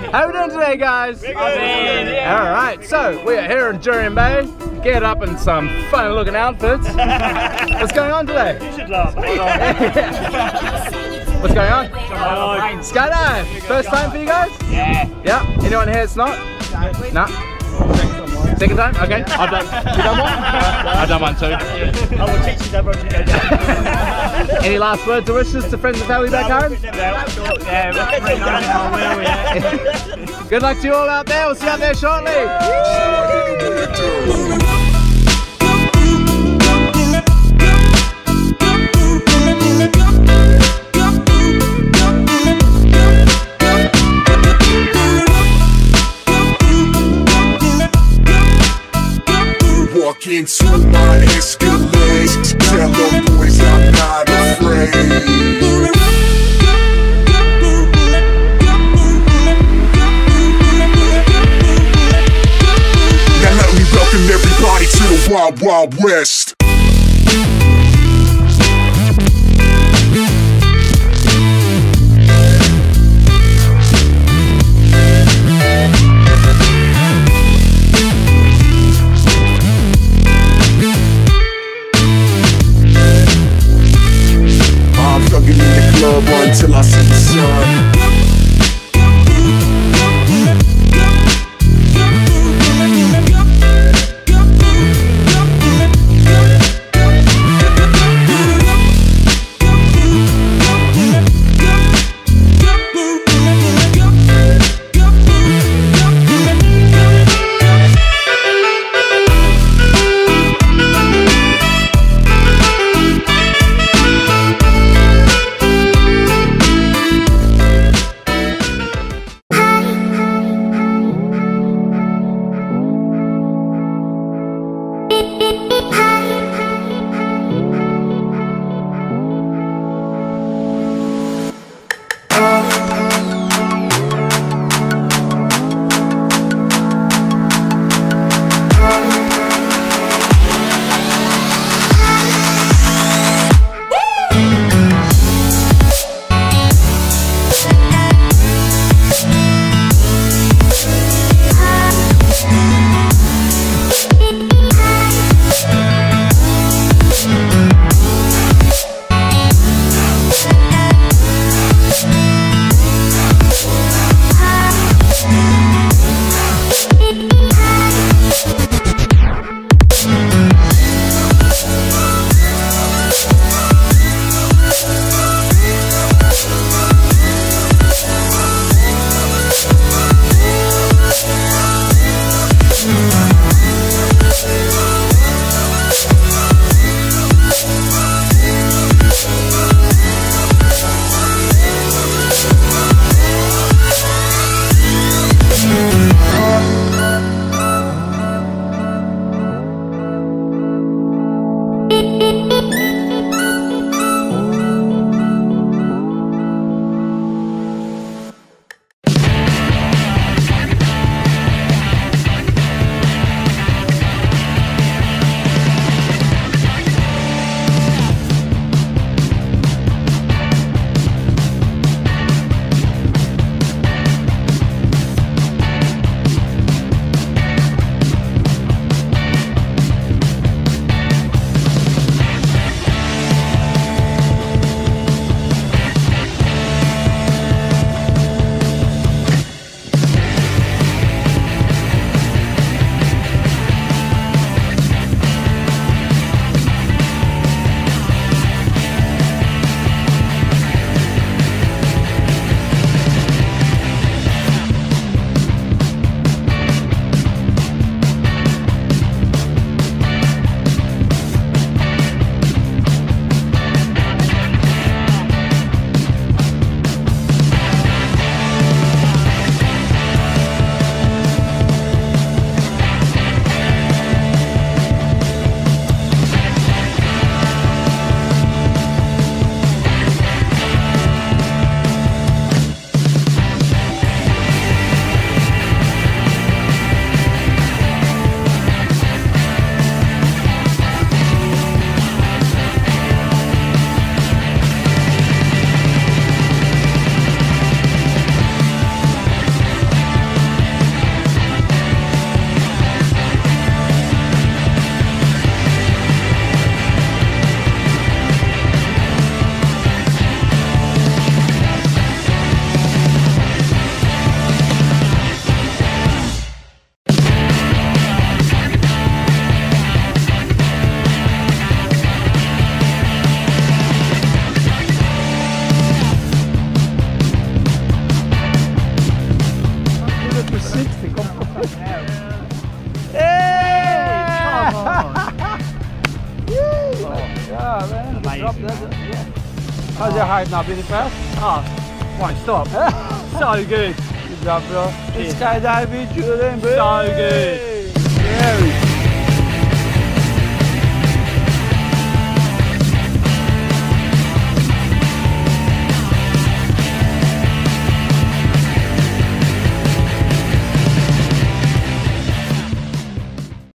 How are we doing today, guys? Alright, so we are here in Jurien Bay, geared up in some funny looking outfits. What's going on today? You should laugh. What's going on? Skydive! First time for you guys? Yeah. Yeah? Anyone here it's not? No? Second time? Okay. I've done, you done one? I've done one too. I will teach you that road to go down. Any last words or wishes to friends and family back home? Good luck to you all out there. We'll see you out there shortly. Walk into my Escalade, tell them boys I'm not afraid. Now let me welcome everybody to the Wild Wild West. Until I see the sun. How's your height now? Pretty fast? Oh, won't stop. So good. Good job, bro. It's Skydive Jurien, bro. So good. Very